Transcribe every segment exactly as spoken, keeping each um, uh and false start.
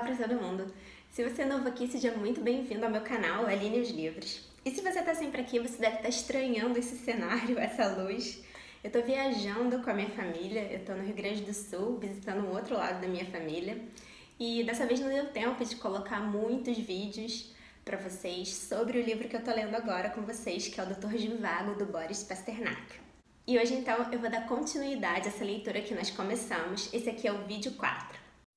para todo mundo! Se você é novo aqui, seja muito bem-vindo ao meu canal, Aline os Livros. E se você está sempre aqui, você deve estar estranhando esse cenário, essa luz. Eu estou viajando com a minha família, eu estou no Rio Grande do Sul, visitando o outro lado da minha família. E dessa vez não deu tempo de colocar muitos vídeos para vocês sobre o livro que eu estou lendo agora com vocês, que é o doutor Zhivago, do Boris Pasternak. E hoje, então, eu vou dar continuidade a essa leitura que nós começamos. Esse aqui é o vídeo quatro.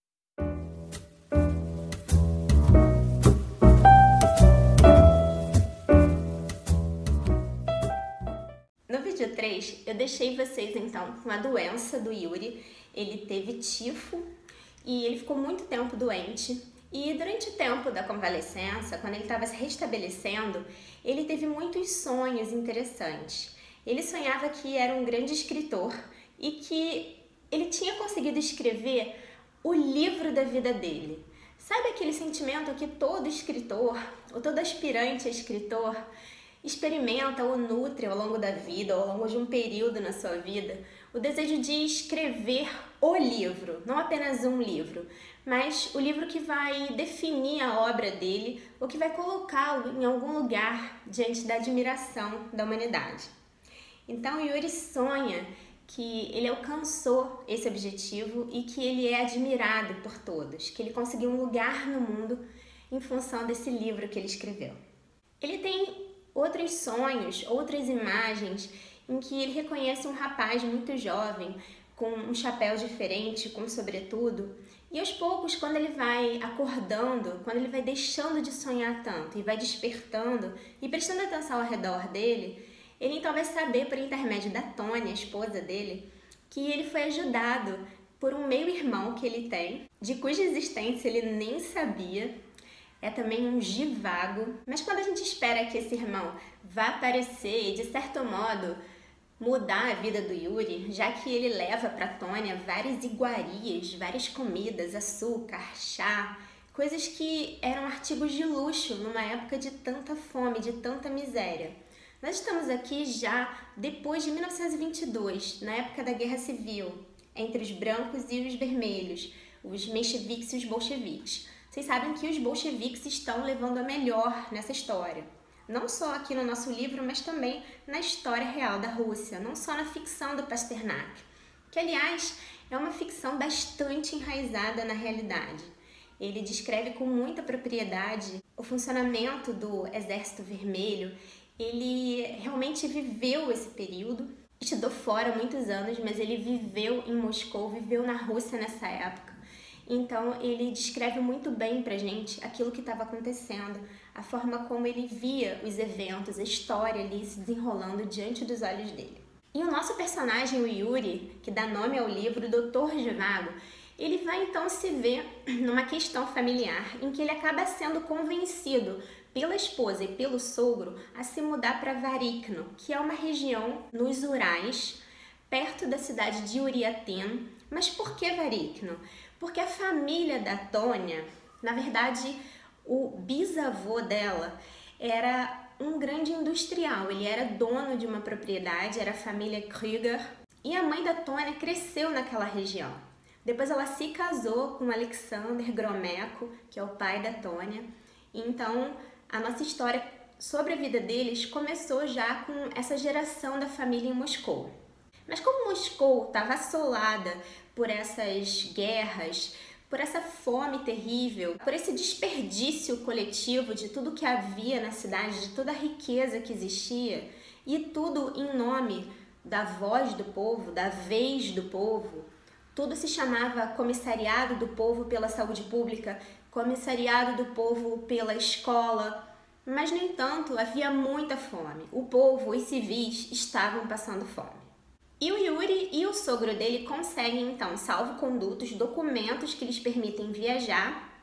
No vídeo três, eu deixei vocês, então, com a doença do Yuri. Ele teve tifo e ele ficou muito tempo doente. E durante o tempo da convalescença, quando ele estava se restabelecendo, ele teve muitos sonhos interessantes. Ele sonhava que era um grande escritor e que ele tinha conseguido escrever o livro da vida dele. Sabe aquele sentimento que todo escritor, ou todo aspirante a escritor, experimenta ou nutre ao longo da vida, ou ao longo de um período na sua vida? O desejo de escrever o livro, não apenas um livro, mas o livro que vai definir a obra dele, ou que vai colocá-lo em algum lugar diante da admiração da humanidade. Então Yuri sonha que ele alcançou esse objetivo e que ele é admirado por todos, que ele conseguiu um lugar no mundo em função desse livro que ele escreveu. Ele tem outros sonhos, outras imagens em que ele reconhece um rapaz muito jovem, com um chapéu diferente, com sobretudo, e aos poucos, quando ele vai acordando, quando ele vai deixando de sonhar tanto e vai despertando e prestando atenção ao redor dele, ele então vai saber, por intermédio da Tônia, a esposa dele, que ele foi ajudado por um meio-irmão que ele tem, de cuja existência ele nem sabia. É também um Zhivago, mas quando a gente espera que esse irmão vá aparecer e, de certo modo, mudar a vida do Yuri, já que ele leva para Tônia várias iguarias, várias comidas, açúcar, chá, coisas que eram artigos de luxo numa época de tanta fome, de tanta miséria. Nós estamos aqui já depois de mil novecentos e vinte e dois, na época da Guerra Civil, entre os brancos e os vermelhos, os mencheviques e os bolcheviques. Vocês sabem que os bolcheviques estão levando a melhor nessa história. Não só aqui no nosso livro, mas também na história real da Rússia, não só na ficção do Pasternak, que, aliás, é uma ficção bastante enraizada na realidade. Ele descreve com muita propriedade o funcionamento do Exército Vermelho. Ele realmente viveu esse período, estudou fora muitos anos, mas ele viveu em Moscou, viveu na Rússia nessa época. Então ele descreve muito bem pra gente aquilo que estava acontecendo, a forma como ele via os eventos, a história ali se desenrolando diante dos olhos dele. E o nosso personagem, o Yuri, que dá nome ao livro, o doutor Zhivago, ele vai então se ver numa questão familiar em que ele acaba sendo convencido pela esposa e pelo sogro a se mudar para Varykno, que é uma região nos Urais, perto da cidade de Uriatin. Mas por que Varykno? Porque a família da Tônia, na verdade, o bisavô dela era um grande industrial, ele era dono de uma propriedade, era a família Krüger, e a mãe da Tônia cresceu naquela região. Depois ela se casou com Alexander Gromeko, que é o pai da Tônia. Então a nossa história sobre a vida deles começou já com essa geração da família em Moscou. Mas como Moscou estava assolada por essas guerras, por essa fome terrível, por esse desperdício coletivo de tudo que havia na cidade, de toda a riqueza que existia, e tudo em nome da voz do povo, da vez do povo, tudo se chamava Comissariado do Povo pela Saúde Pública, Comissariado do Povo pela Escola, mas, no entanto, havia muita fome. O povo, os civis, estavam passando fome. E o Yuri e o sogro dele conseguem, então, salvo-condutos, documentos que lhes permitem viajar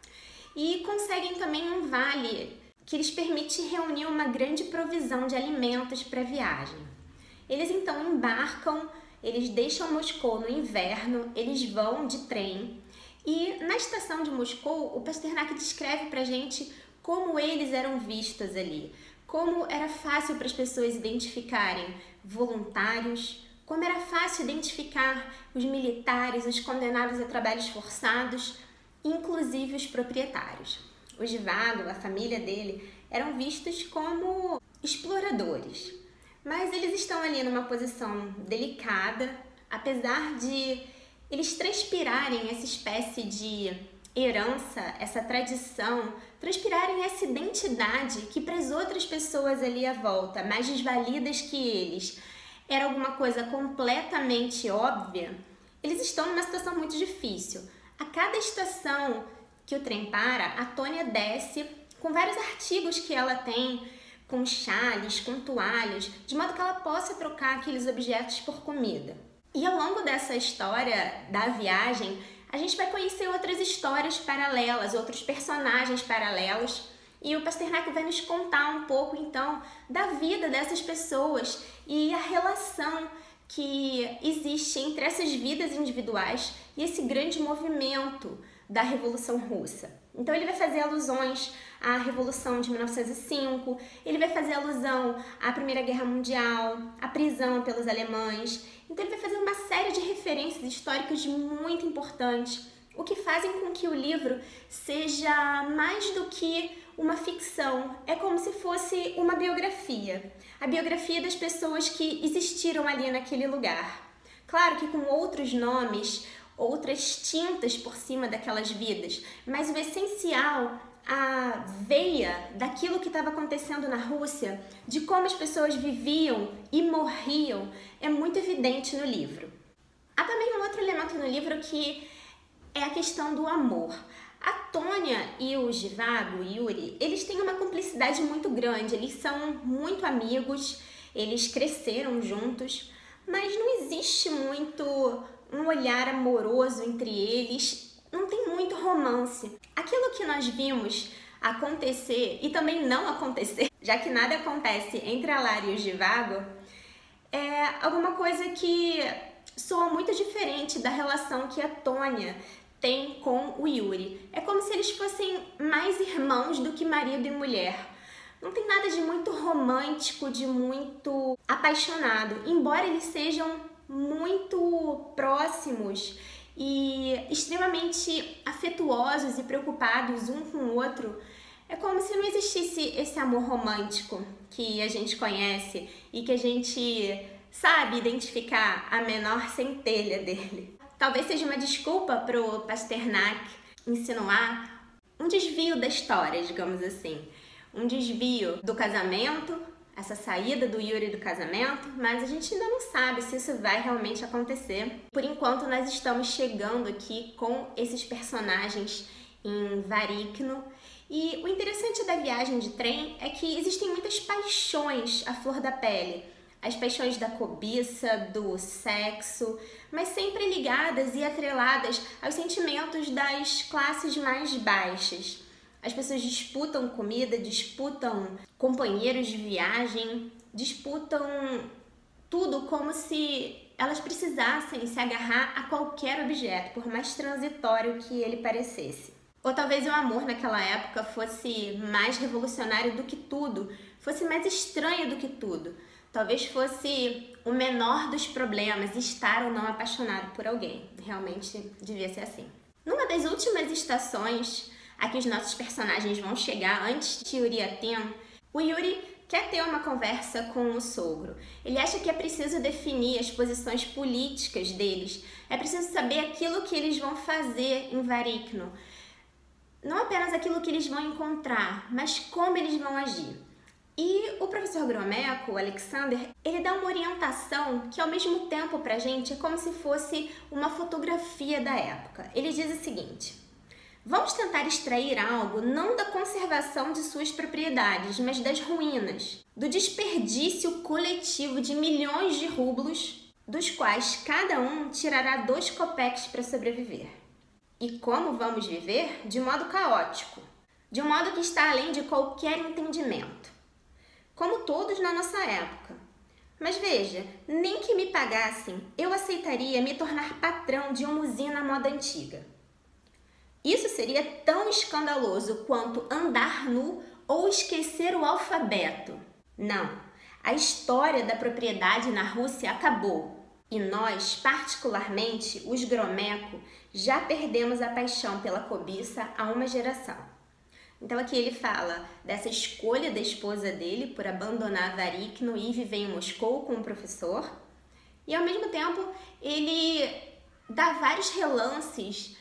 e conseguem também um vale que lhes permite reunir uma grande provisão de alimentos para a viagem. Eles, então, embarcam, eles deixam Moscou no inverno, eles vão de trem e, na estação de Moscou, o Pasternak descreve para a gente como eles eram vistos ali, como era fácil para as pessoas identificarem voluntários, como era fácil identificar os militares, os condenados a trabalhos forçados, inclusive os proprietários. O Zhivago, a família dele, eram vistos como exploradores, mas eles estão ali numa posição delicada, apesar de eles transpirarem essa espécie de herança, essa tradição, transpirarem essa identidade que para as outras pessoas ali à volta, mais desvalidas que eles, era alguma coisa completamente óbvia. Eles estão numa situação muito difícil. A cada estação que o trem para, a Tônia desce com vários artigos que ela tem, com chales, com toalhas, de modo que ela possa trocar aqueles objetos por comida. E ao longo dessa história da viagem, a gente vai conhecer outras histórias paralelas, outros personagens paralelos, e o Pasternak vai nos contar um pouco, então, da vida dessas pessoas e a relação que existe entre essas vidas individuais e esse grande movimento da Revolução Russa. Então ele vai fazer alusões à Revolução de mil novecentos e cinco, ele vai fazer alusão à Primeira Guerra Mundial, à prisão pelos alemães. Então ele vai fazer uma série de referências históricas muito importantes, o que fazem com que o livro seja mais do que uma ficção, é como se fosse uma biografia, a biografia das pessoas que existiram ali naquele lugar. Claro que com outros nomes, outras tintas por cima daquelas vidas, mas o essencial, a veia daquilo que estava acontecendo na Rússia, de como as pessoas viviam e morriam, é muito evidente no livro. Há também um outro elemento no livro que é a questão do amor. A Tônia e o Zhivago, o Yuri, eles têm uma cumplicidade muito grande, eles são muito amigos, eles cresceram juntos, mas não existe muito um olhar amoroso entre eles, não tem muito romance. Aquilo que nós vimos acontecer e também não acontecer, já que nada acontece entre a Lara e o Zhivago, é alguma coisa que soa muito diferente da relação que a Tônia tem com o Yuri. É como se eles fossem mais irmãos do que marido e mulher. Não tem nada de muito romântico, de muito apaixonado, embora eles sejam muito próximos e extremamente afetuosos e preocupados um com o outro. É como se não existisse esse amor romântico que a gente conhece e que a gente sabe identificar a menor centelha dele. Talvez seja uma desculpa para o Pasternak insinuar um desvio da história, digamos assim. Um desvio do casamento, essa saída do Yuri do casamento, mas a gente ainda não sabe se isso vai realmente acontecer. Por enquanto, nós estamos chegando aqui com esses personagens em Varykno. E o interessante da viagem de trem é que existem muitas paixões à flor da pele. As paixões da cobiça, do sexo, mas sempre ligadas e atreladas aos sentimentos das classes mais baixas. As pessoas disputam comida, disputam companheiros de viagem, disputam tudo como se elas precisassem se agarrar a qualquer objeto, por mais transitório que ele parecesse. Ou talvez o amor naquela época fosse mais revolucionário do que tudo, fosse mais estranho do que tudo. Talvez fosse o menor dos problemas estar ou não apaixonado por alguém. Realmente devia ser assim. Numa das últimas estações a que os nossos personagens vão chegar antes de Uriaten, o Yuri quer ter uma conversa com o sogro. Ele acha que é preciso definir as posições políticas deles. É preciso saber aquilo que eles vão fazer em Varykno. Não apenas aquilo que eles vão encontrar, mas como eles vão agir. E o professor Gromeko, o Alexander, ele dá uma orientação que ao mesmo tempo pra gente é como se fosse uma fotografia da época. Ele diz o seguinte: vamos tentar extrair algo não da conservação de suas propriedades, mas das ruínas, do desperdício coletivo de milhões de rublos, dos quais cada um tirará dois copeques para sobreviver. E como vamos viver? De modo caótico, de um modo que está além de qualquer entendimento. Como todos na nossa época. Mas veja, nem que me pagassem, eu aceitaria me tornar patrão de uma usina à moda antiga. Isso seria tão escandaloso quanto andar nu ou esquecer o alfabeto. Não, a história da propriedade na Rússia acabou. E nós, particularmente, os Gromeco, já perdemos a paixão pela cobiça há uma geração. Então aqui ele fala dessa escolha da esposa dele por abandonar Varykno e viver em Moscou com o professor. E ao mesmo tempo ele dá vários relances,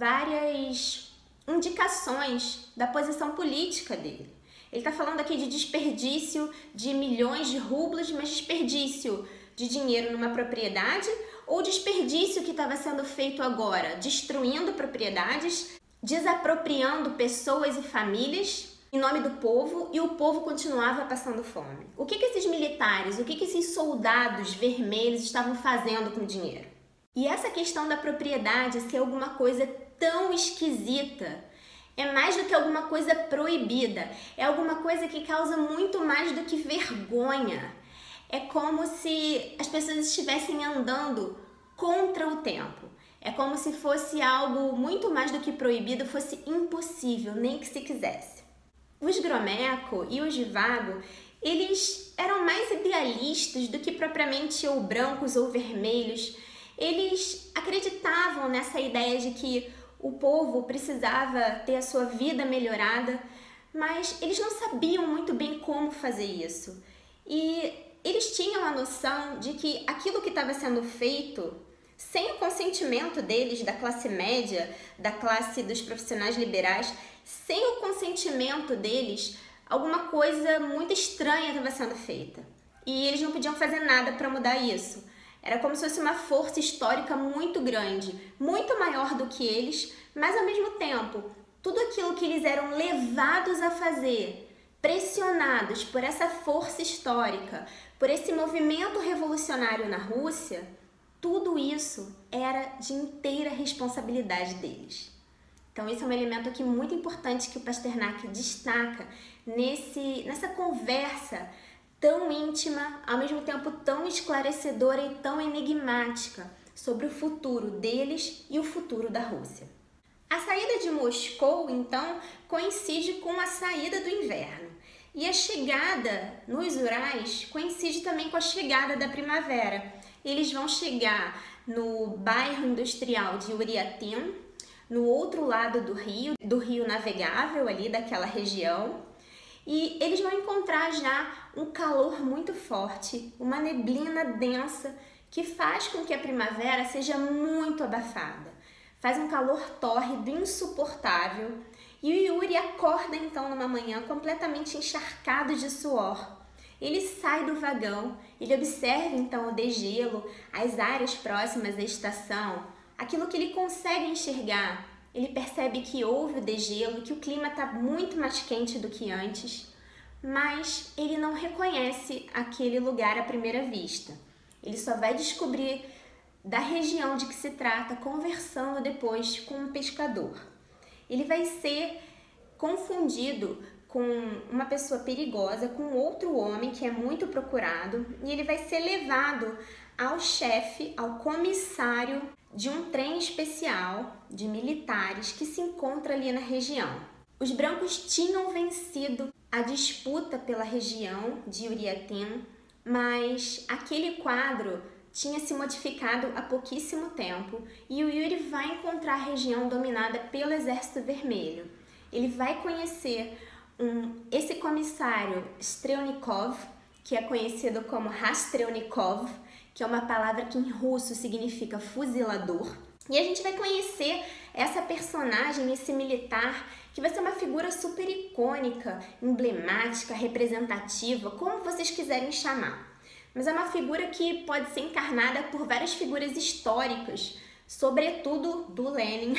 várias indicações da posição política dele. Ele está falando aqui de desperdício de milhões de rublos, mas desperdício de dinheiro numa propriedade ou desperdício que estava sendo feito agora, destruindo propriedades, desapropriando pessoas e famílias em nome do povo, e o povo continuava passando fome. O que que esses militares, o que que esses soldados vermelhos estavam fazendo com o dinheiro? E essa questão da propriedade ser alguma coisa tão esquisita é mais do que alguma coisa proibida, é alguma coisa que causa muito mais do que vergonha. É como se as pessoas estivessem andando contra o tempo. É como se fosse algo muito mais do que proibido, fosse impossível, nem que se quisesse. Os Gromeco e os Živago, eles eram mais idealistas do que propriamente ou brancos ou vermelhos. Eles acreditavam nessa ideia de que o povo precisava ter a sua vida melhorada, mas eles não sabiam muito bem como fazer isso. E eles tinham a noção de que aquilo que estava sendo feito, sem o consentimento deles, da classe média, da classe dos profissionais liberais, sem o consentimento deles, alguma coisa muito estranha estava sendo feita. E eles não podiam fazer nada para mudar isso. Era como se fosse uma força histórica muito grande, muito maior do que eles, mas ao mesmo tempo, tudo aquilo que eles eram levados a fazer, pressionados por essa força histórica, por esse movimento revolucionário na Rússia, tudo isso era de inteira responsabilidade deles. Então esse é um elemento aqui muito importante que o Pasternak destaca nesse, nessa conversa tão íntima, ao mesmo tempo tão esclarecedora e tão enigmática sobre o futuro deles e o futuro da Rússia. A saída de Moscou, então, coincide com a saída do inverno. E a chegada nos Urais coincide também com a chegada da primavera. Eles vão chegar no bairro industrial de Uryatin, no outro lado do rio, do rio navegável ali daquela região. E eles vão encontrar já um calor muito forte, uma neblina densa que faz com que a primavera seja muito abafada. Faz um calor tórrido, insuportável, e o Yuri acorda então numa manhã completamente encharcado de suor. Ele sai do vagão, ele observa então o degelo, as áreas próximas à estação, aquilo que ele consegue enxergar. Ele percebe que houve o degelo, que o clima está muito mais quente do que antes, mas ele não reconhece aquele lugar à primeira vista. Ele só vai descobrir da região de que se trata conversando depois com um pescador. Ele vai ser confundido com uma pessoa perigosa, com outro homem que é muito procurado, e ele vai ser levado ao chefe, ao comissário de um trem especial de militares que se encontra ali na região. Os brancos tinham vencido a disputa pela região de Uryatin, mas aquele quadro tinha se modificado há pouquíssimo tempo e o Yuri vai encontrar a região dominada pelo Exército Vermelho. Ele vai conhecer um, esse comissário Strelnikov, que é conhecido como Rastrelnikov, que é uma palavra que em russo significa fuzilador. E a gente vai conhecer essa personagem, esse militar, que vai ser uma figura super icônica, emblemática, representativa, como vocês quiserem chamar. Mas é uma figura que pode ser encarnada por várias figuras históricas, sobretudo do Lenin,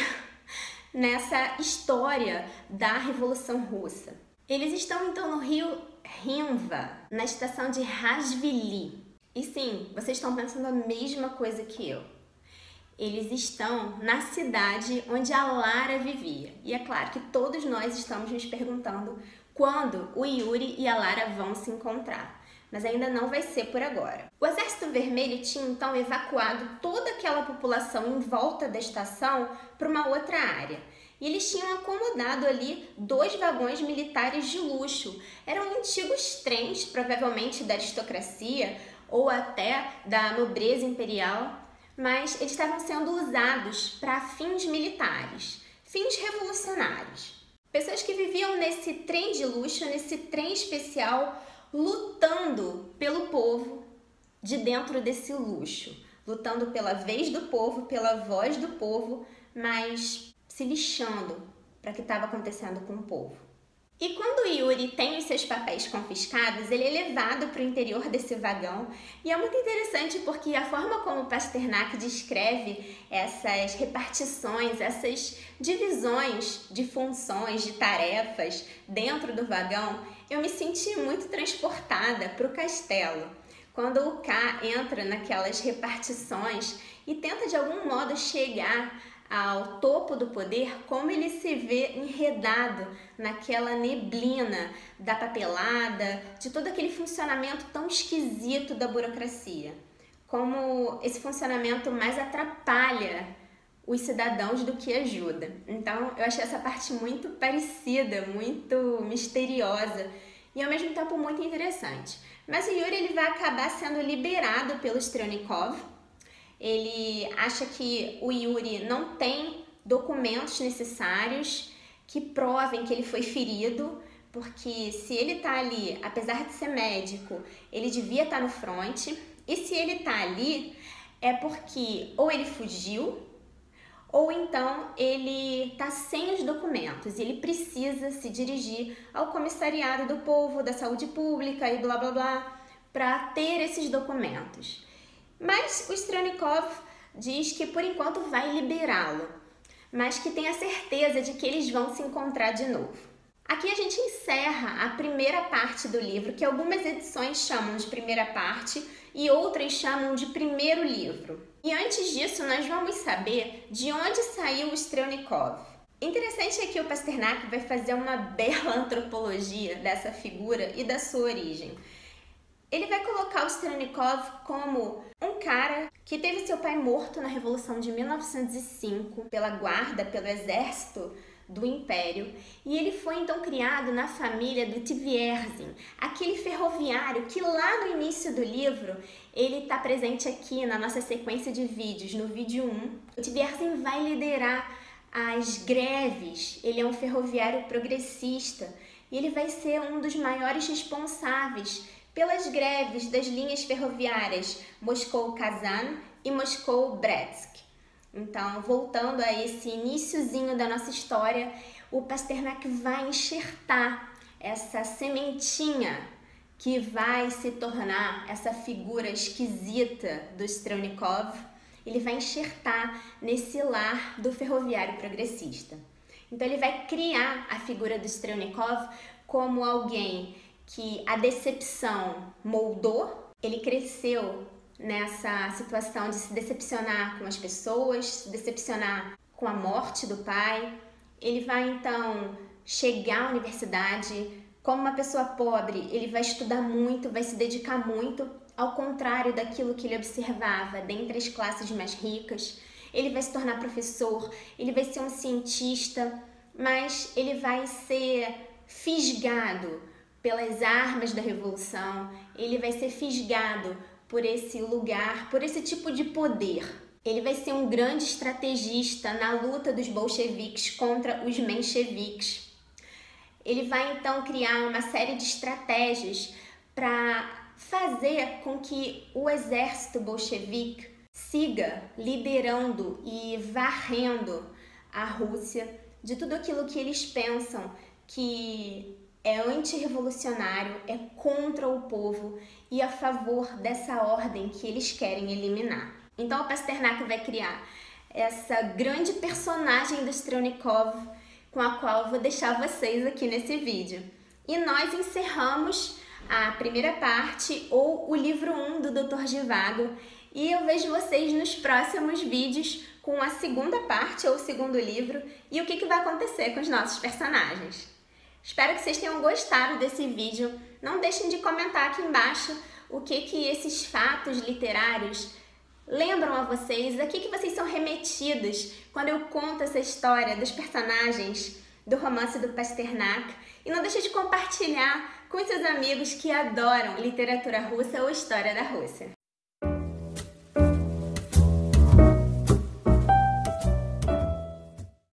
nessa história da Revolução Russa. Eles estão então no rio Rimva, na estação de Razvili. E sim, vocês estão pensando a mesma coisa que eu. Eles estão na cidade onde a Lara vivia. E é claro que todos nós estamos nos perguntando quando o Yuri e a Lara vão se encontrar. Mas ainda não vai ser por agora. O Exército Vermelho tinha então evacuado toda aquela população em volta da estação para uma outra área. E eles tinham acomodado ali dois vagões militares de luxo. Eram antigos trens, provavelmente da aristocracia, ou até da nobreza imperial, mas eles estavam sendo usados para fins militares, fins revolucionários. Pessoas que viviam nesse trem de luxo, nesse trem especial, lutando pelo povo de dentro desse luxo, lutando pela vez do povo, pela voz do povo, mas se lixando para o que estava acontecendo com o povo. E quando Yuri tem os seus papéis confiscados, ele é levado para o interior desse vagão, e é muito interessante porque a forma como Pasternak descreve essas repartições, essas divisões de funções, de tarefas dentro do vagão, eu me senti muito transportada para o castelo. Quando o K entra naquelas repartições e tenta de algum modo chegar ao topo do poder, como ele se vê enredado naquela neblina da papelada, de todo aquele funcionamento tão esquisito da burocracia. Como esse funcionamento mais atrapalha os cidadãos do que ajuda. Então, eu achei essa parte muito parecida, muito misteriosa e ao mesmo tempo muito interessante. Mas o Yuri ele vai acabar sendo liberado pelo Strelnikov. Ele acha que o Yuri não tem documentos necessários que provem que ele foi ferido, porque se ele tá ali, apesar de ser médico, ele devia estar no fronte, e se ele tá ali é porque ou ele fugiu, ou então ele tá sem os documentos, e ele precisa se dirigir ao comissariado do povo, da saúde pública e blá blá blá, para ter esses documentos. Mas o Strelnikov diz que por enquanto vai liberá-lo, mas que tem a certeza de que eles vão se encontrar de novo. Aqui a gente encerra a primeira parte do livro, que algumas edições chamam de primeira parte e outras chamam de primeiro livro. E antes disso nós vamos saber de onde saiu o Strelnikov. Interessante é que o Pasternak vai fazer uma bela antropologia dessa figura e da sua origem. Ele vai colocar o Strelnikov como um cara que teve seu pai morto na Revolução de mil novecentos e cinco pela guarda, pelo exército do Império, e ele foi então criado na família do Tvierzin, aquele ferroviário que lá no início do livro ele está presente aqui na nossa sequência de vídeos, no vídeo um. O Tvierzin vai liderar as greves, ele é um ferroviário progressista e ele vai ser um dos maiores responsáveis pelas greves das linhas ferroviárias Moscou-Kazan e Moscou-Bretsk. Então, voltando a esse iniciozinho da nossa história, o Pasternak vai enxertar essa sementinha que vai se tornar essa figura esquisita do Strelnikov. Ele vai enxertar nesse lar do ferroviário progressista. Então, ele vai criar a figura do Strelnikov como alguém que a decepção moldou, ele cresceu nessa situação de se decepcionar com as pessoas, se decepcionar com a morte do pai. Ele vai então chegar à universidade como uma pessoa pobre, ele vai estudar muito, vai se dedicar muito, ao contrário daquilo que ele observava dentre as classes mais ricas. Ele vai se tornar professor, ele vai ser um cientista, mas ele vai ser fisgado pelas armas da revolução, ele vai ser fisgado por esse lugar, por esse tipo de poder. Ele vai ser um grande estrategista na luta dos bolcheviques contra os mencheviques. Ele vai então criar uma série de estratégias para fazer com que o exército bolchevique siga liderando e varrendo a Rússia de tudo aquilo que eles pensam que é antirrevolucionário, é contra o povo e a favor dessa ordem que eles querem eliminar. Então o Pasternak vai criar essa grande personagem do Strelnikov, com a qual eu vou deixar vocês aqui nesse vídeo. E nós encerramos a primeira parte, ou o livro um do doutor Zhivago, e eu vejo vocês nos próximos vídeos com a segunda parte, ou o segundo livro, e o que, que vai acontecer com os nossos personagens. Espero que vocês tenham gostado desse vídeo. Não deixem de comentar aqui embaixo o que, que esses fatos literários lembram a vocês, a que, que vocês são remetidos quando eu conto essa história dos personagens do romance do Pasternak. E não deixe de compartilhar com seus amigos que adoram literatura russa ou história da Rússia.